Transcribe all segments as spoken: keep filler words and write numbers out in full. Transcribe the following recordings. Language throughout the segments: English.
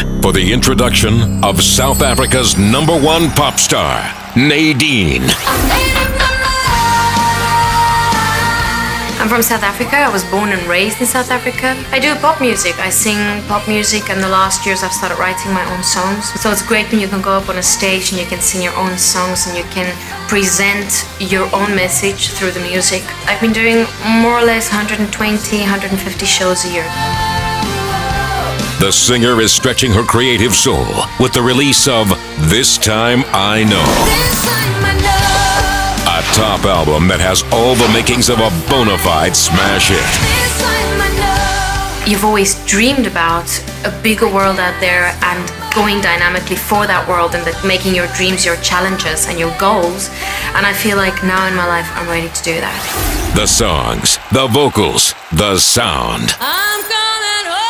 for the introduction of South Africa's number one pop star, Nadine. I'm from South Africa. I was born and raised in South Africa. I do pop music. I sing pop music, and the last years I've started writing my own songs. So it's great when you can go up on a stage and you can sing your own songs and you can present your own message through the music. I've been doing more or less one hundred twenty, one hundred fifty shows a year. The singer is stretching her creative soul with the release of This Time I Know. This time I know. A top album that has all the makings of a bona fide smash hit. This time I know. You've always dreamed about a bigger world out there and going dynamically for that world and that making your dreams your challenges and your goals. And I feel like now in my life I'm ready to do that. The songs, the vocals, the sound. I'm coming home.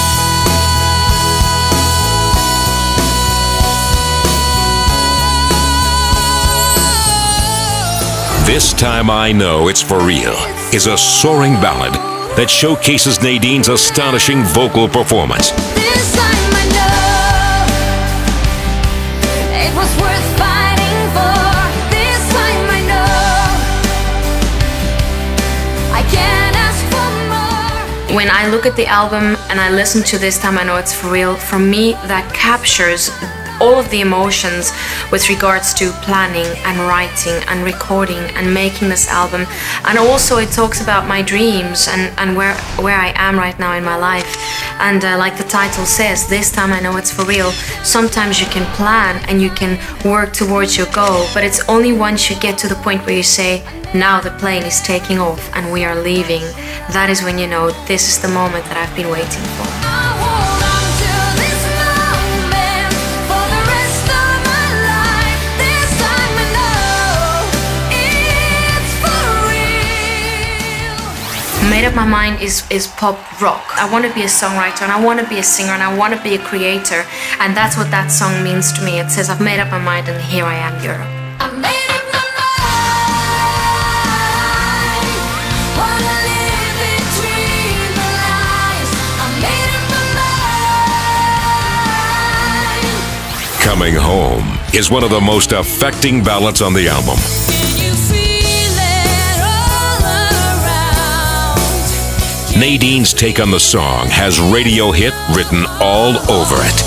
This Time I Know It's For Real is a soaring ballad that showcases Nadine's astonishing vocal performance. This time I know it was worth fighting for. This time I know I can't ask for more. When I look at the album and I listen to This Time I Know It's For Real, for me that captures all of the emotions with regards to planning and writing and recording and making this album. And also it talks about my dreams and, and where, where I am right now in my life. And uh, like the title says, this time I know it's for real. Sometimes you can plan and you can work towards your goal, but it's only once you get to the point where you say, now the plane is taking off and we are leaving. That is when you know this is the moment that I've been waiting for. Made Up My Mind is, is pop rock. I want to be a songwriter and I want to be a singer and I want to be a creator, and that's what that song means to me. It says I've made up my mind and here I am, Europe. I made up my mind. Wanna live between the lines. I made up my mind. Coming Home is one of the most affecting ballads on the album. Nadine's take on the song has radio hit written all over it.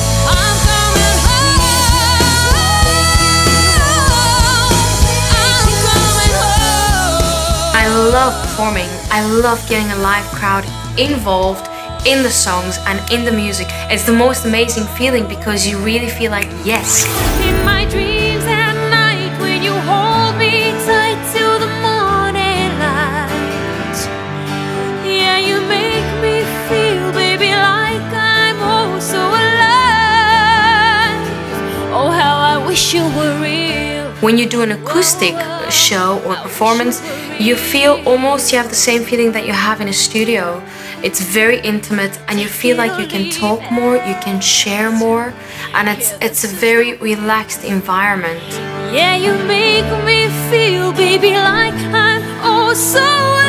I love performing. I love getting a live crowd involved in the songs and in the music. It's the most amazing feeling because you really feel like, yes. In my dreams at night when you hold me tight till the morning light. Yeah, you make me feel, baby, like I'm oh so alive. Oh, how I wish you were real. When you do an acoustic show or performance, you feel almost, you have the same feeling that you have in a studio. It's very intimate and you feel like you can talk more, you can share more, and it's it's a very relaxed environment. Yeah, you make me feel, baby, like I'm oh so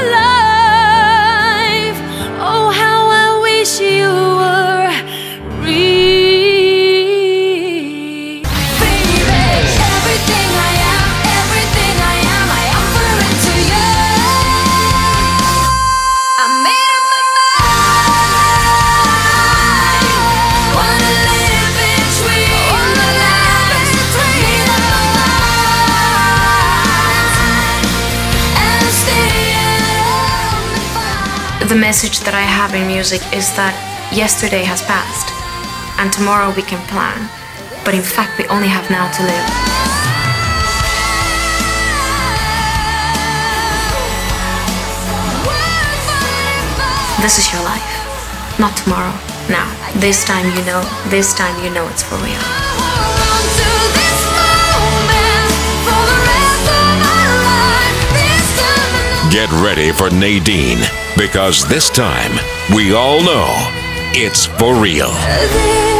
alive. Oh, how I wish you were real. The message that I have in music is that yesterday has passed and tomorrow we can plan, but in fact we only have now to live. This is your life, not tomorrow, now. This time you know, this time you know it's for real. Get ready for Nadine, because this time we all know it's for real.